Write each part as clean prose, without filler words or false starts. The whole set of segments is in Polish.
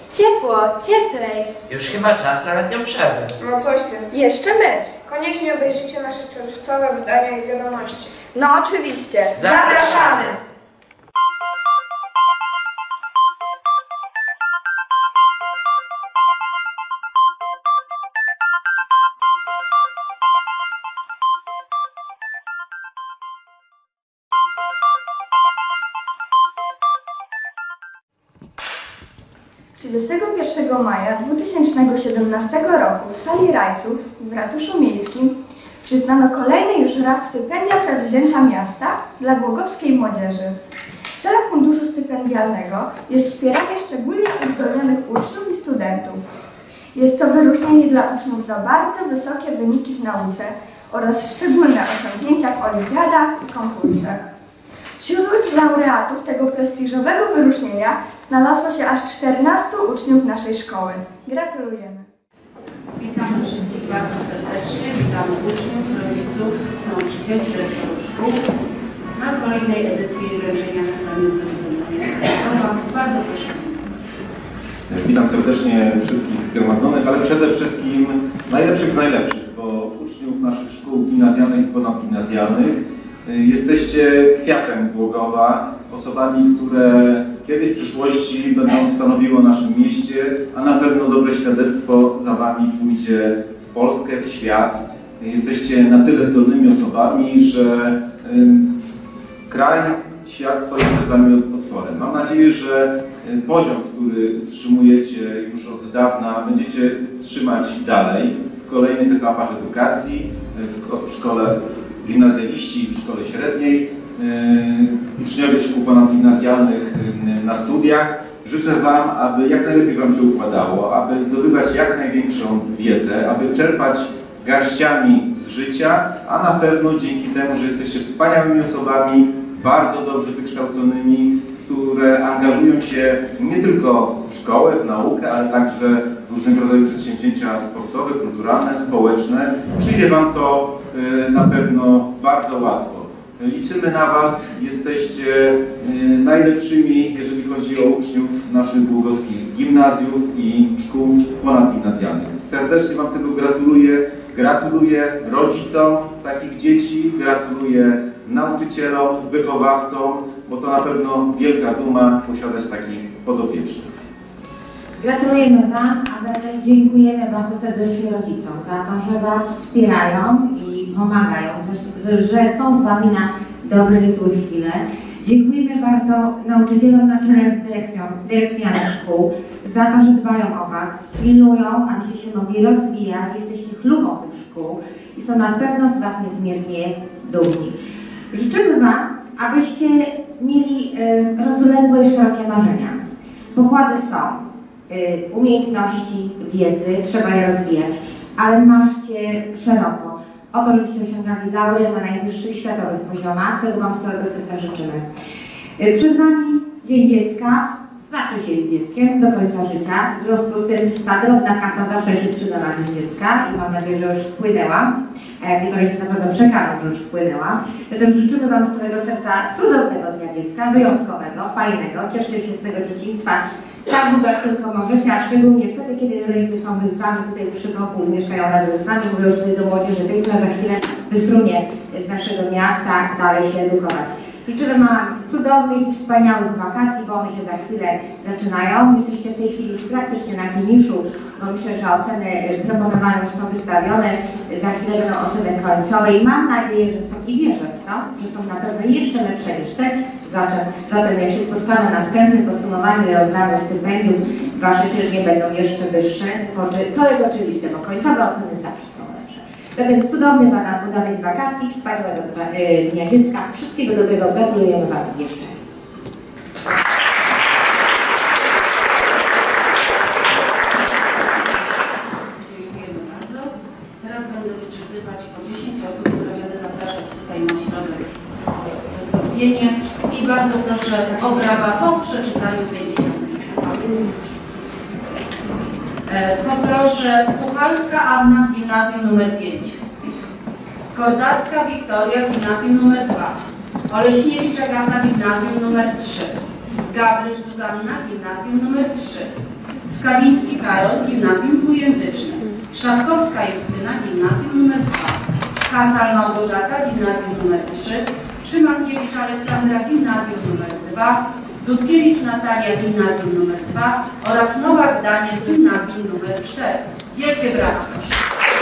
Ciepło, cieplej. Już chyba czas na letnią przerwę. No coś ty. Jeszcze mecz. Koniecznie obejrzyjcie nasze czerwcowe wydania i wiadomości. No oczywiście. Zapraszamy. Dnia 31 maja 2017 roku w sali Rajców w Ratuszu Miejskim przyznano kolejny już raz stypendia prezydenta miasta dla głogowskiej młodzieży. Celem funduszu stypendialnego jest wspieranie szczególnie uzdolnionych uczniów i studentów. Jest to wyróżnienie dla uczniów za bardzo wysokie wyniki w nauce oraz szczególne osiągnięcia w olimpiadach i konkursach. Wśród laureatów tego prestiżowego wyróżnienia znalazło się aż 14 uczniów naszej szkoły. Gratulujemy! Witamy wszystkich bardzo serdecznie, witamy uczniów, rodziców, nauczycieli, dyrektorów szkół na kolejnej edycji wręczenia stypendium prezydenta miasta. Bardzo proszę. Witam serdecznie wszystkich zgromadzonych, ale przede wszystkim najlepszych z najlepszych, bo uczniów naszych szkół gimnazjalnych i ponadgimnazjalnych jesteście kwiatem Głogowa, osobami, które kiedyś w przyszłości będą stanowiły o naszym mieście, a na pewno dobre świadectwo za wami pójdzie w Polskę, w świat. Jesteście na tyle zdolnymi osobami, że kraj, świat stoi przed wami otworem. Mam nadzieję, że poziom, który utrzymujecie już od dawna, będziecie trzymać dalej w kolejnych etapach edukacji, w szkole gimnazjaliści w szkole średniej, uczniowie szkół ponadgimnazjalnych na studiach. Życzę wam, aby jak najlepiej wam się układało, aby zdobywać jak największą wiedzę, aby czerpać garściami z życia, a na pewno dzięki temu, że jesteście wspaniałymi osobami, bardzo dobrze wykształconymi, które angażują się nie tylko w szkołę, w naukę, ale także w różnego rodzaju przedsięwzięcia sportowe, kulturalne, społeczne. Przyjdzie wam to na pewno bardzo łatwo. Liczymy na was, jesteście najlepszymi, jeżeli chodzi o uczniów naszych głogowskich gimnazjów i szkół ponadgimnazjalnych. Serdecznie wam tego gratuluję. Gratuluję rodzicom takich dzieci, gratuluję nauczycielom, wychowawcom, bo to na pewno wielka duma posiadać takich podopiecznych. Gratulujemy wam, a zatem dziękujemy bardzo serdecznie rodzicom za to, że was wspierają i pomagają, że są z wami na dobre i złe chwile. Dziękujemy bardzo nauczycielom na czele z dyrekcjami szkół za to, że dbają o was, pilnują, abyście się mogli rozwijać, jesteście chlubą tych szkół i są na pewno z was niezmiernie dumni. Życzymy wam, abyście mieli rozległe i szerokie marzenia. Pokłady są, umiejętności, wiedzy, trzeba je rozwijać, ale maszcie szeroko o to, żebyście osiągali laury na najwyższych światowych poziomach. Tego wam z całego serca życzymy. Przed nami Dzień Dziecka. Zawsze się jest dzieckiem do końca życia. W związku z tym ta drobna kasa zawsze się przyda na Dzień Dziecka i mam nadzieję, że już wpłynęła. A jak nie, to rodzice na pewno przekażą, że już wpłynęła. Zatem życzymy wam z całego serca cudownego Dnia Dziecka, wyjątkowego, fajnego. Cieszcie się z tego dzieciństwa tak długo jak tylko możecie, a szczególnie wtedy, kiedy rodzice są z wami tutaj przy boku i mieszkają razem z wami. Mówię już tutaj do młodzieży, tej, która za chwilę wyfrunie z naszego miasta, dalej się edukować. Życzymy wam cudownych i wspaniałych wakacji, bo one się za chwilę zaczynają. Jesteście w tej chwili już praktycznie na finiszu, bo myślę, że oceny proponowane już są wystawione. Za chwilę będą oceny końcowe i mam nadzieję, że są i wierzę w to, że są na pewno jeszcze lepsze niż te. Zatem jak się spotkamy na następnym podsumowaniu i rozdaniu stypendiów, wasze średnie będą jeszcze wyższe. To jest oczywiste, bo końcowe oceny zawsze są lepsze. Zatem cudownych udanych wakacji, wspaniałego Dnia Dziecka. Wszystkiego dobrego. Gratulujemy wam jeszcze raz. Dziękujemy bardzo. Teraz będę wyczytywać po 10 osób, które będę zapraszać tutaj na środek wystąpienie. I bardzo proszę o brawa po przeczytaniu tej 10. Poproszę Puchalska Anna z gimnazjum nr 5. Kordacka Wiktoria, gimnazjum nr 2. Oleśniewicz Agata, gimnazjum nr 3. Gabrysz Zuzanna, gimnazjum nr 3. Skawiński Karol, gimnazjum dwujęzyczne. Szatkowska Justyna, gimnazjum nr 2. Hasal Małgorzata, gimnazjum nr 3. Szymankiewicz Aleksandra, gimnazjum nr 2. Dudkiewicz Natalia, gimnazjum nr 2 oraz Nowak Daniel, gimnazjum nr 4. Wielkie brawa, proszę.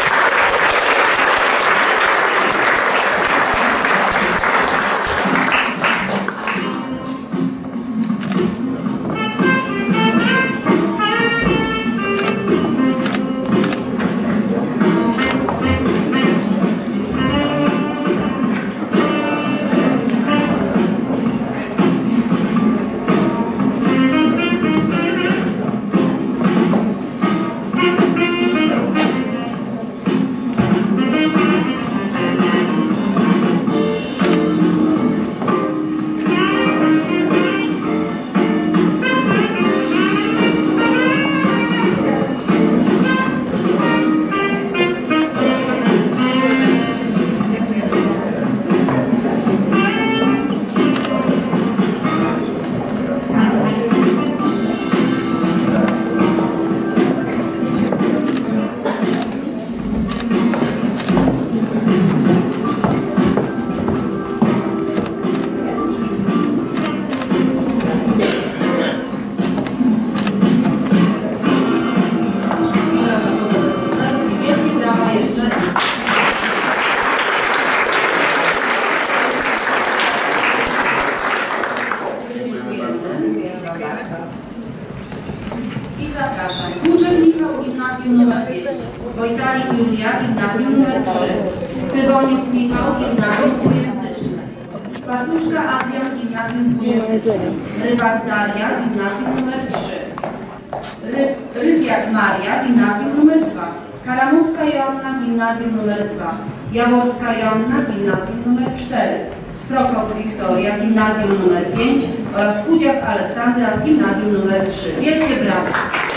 I zapraszam. Kuczek Michał, gimnazjum nr 5. Wojtalik Julia, gimnazjum nr 3. Tywoniuk Michał, gimnazjum dwujęzyczne. Pacuszka Adrian, gimnazjum dwujęzyczne. Rybak Daria, gimnazjum nr 3. Rybiak Maria, gimnazjum nr 2. Karamucka Joanna, gimnazjum nr 2. Jaworska Joanna, gimnazjum nr 4. Prokop Wiktoria, gimnazjum nr 5 oraz Kudziak Aleksandra z gimnazjum nr 3. Wielkie brawa!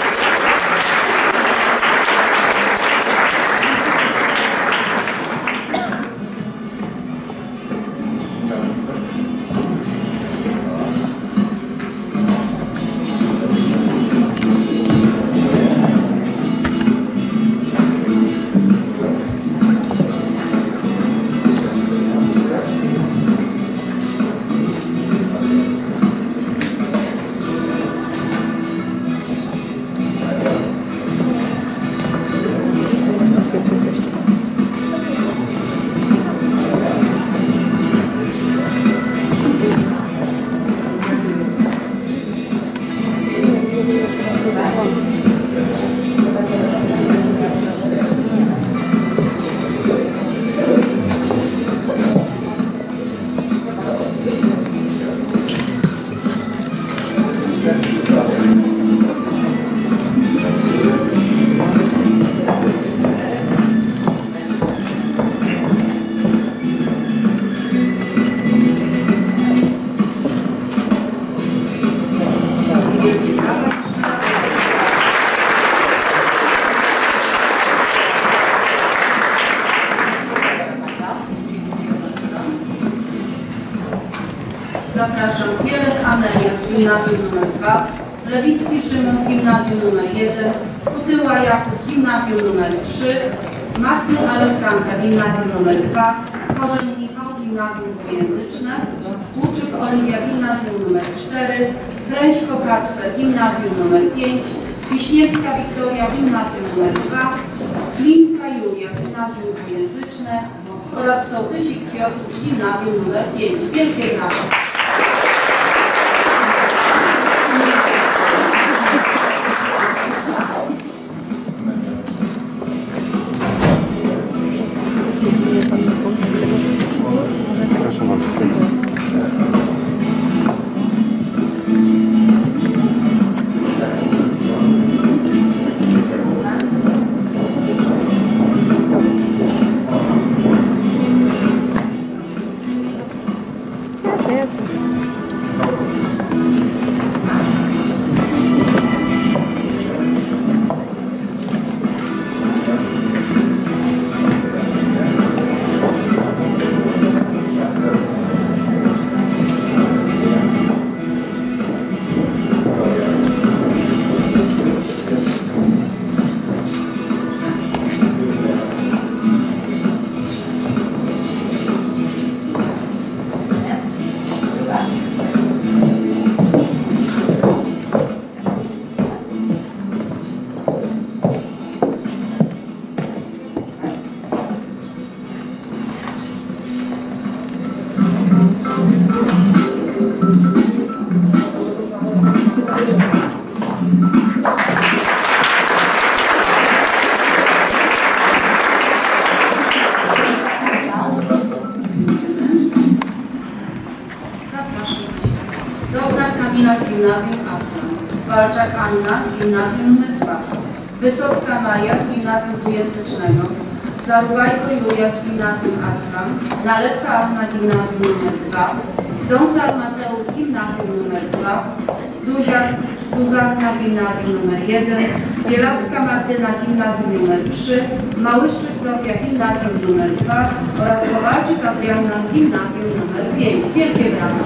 Zapraszam Bielek Amelia z gimnazjum nr 2, Lewicki Szymon z gimnazjum nr 1, Kutyła Jakub gimnazjum nr 3, Masny Aleksandra gimnazjum nr 2, Korzeń Michał gimnazjum dwujęzyczne, Łuczyk Oliwia gimnazjum nr 4, Freńsko Kacper gimnazjum nr 5, Wiśniewska Wiktoria gimnazjum nr 2, Klimska Julia gimnazjum dwujęzyczne oraz Sołtysik Piotr z gimnazjum nr 5. Wielkie brawa! Proszę bardzo. Jasne, jasne. Kowalczak Anna z gimnazjum nr 2, Wysocka Maja z gimnazjum dwujęzycznego, Zarubajko Julia z gimnazjum Aslam, Nalepka Anna gimnazjum nr 2, Dąsal Mateusz gimnazjum nr 2, Duziak Zuzanna gimnazjum nr 1, Bielawska Martyna gimnazjum nr 3, Małyszczyk Zofia gimnazjum nr 2 oraz Kowalczyk Adrianna z gimnazjum nr 5. Wielkie brawa!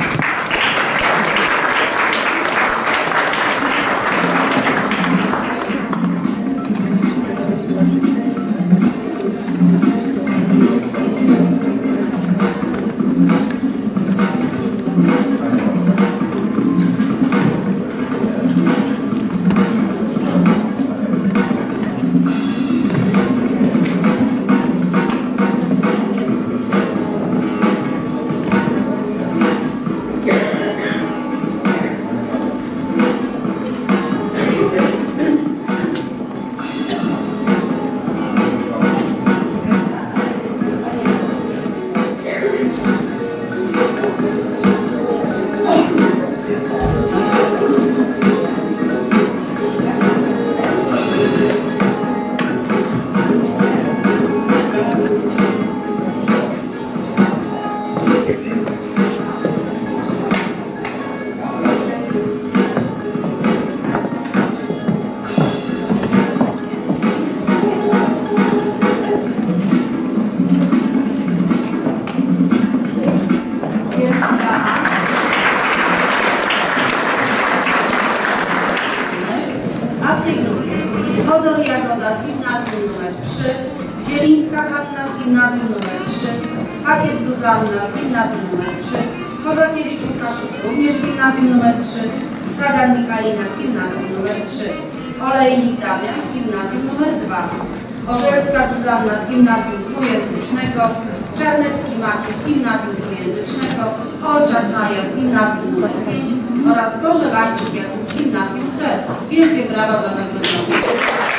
A w tej grupie Hodor Jagoda z gimnazjum nr 3, Zielińska Hanna z gimnazjum nr 3, Pakiet Zuzanna z gimnazjum nr 3, Kozakiewiczów Naszych również z gimnazjum nr 3, Sagan Michalina z gimnazjum nr 3, Olejnik Damian z gimnazjum nr 2, Orzelska Zuzanna z gimnazjum dwujęzycznego, Czarnecki Maciej z gimnazjum dwujęzycznego, Olczak Maja z gimnazjum nr 5 oraz Gorzelańczyk Jakub z gimnazjum C. Wielkie brawa dla nagrodzonych.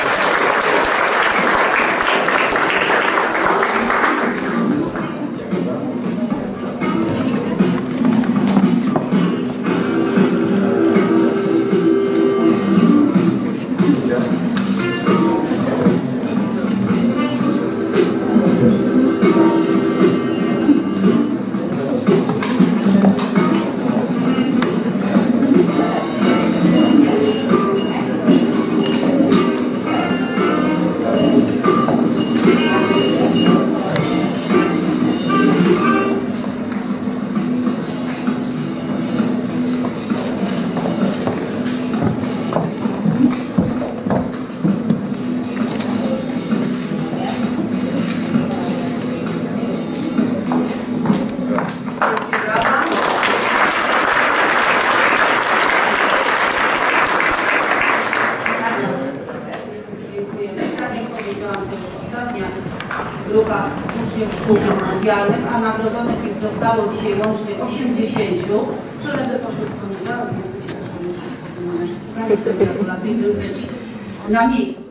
Grupa uczniów szkół gimnazjalnych, a nagrodzonych ich zostało dzisiaj łącznie 80. Przelewy poszły w poniedziałek, więc myślę, że zaraz ten gratulacyjny być na miejscu.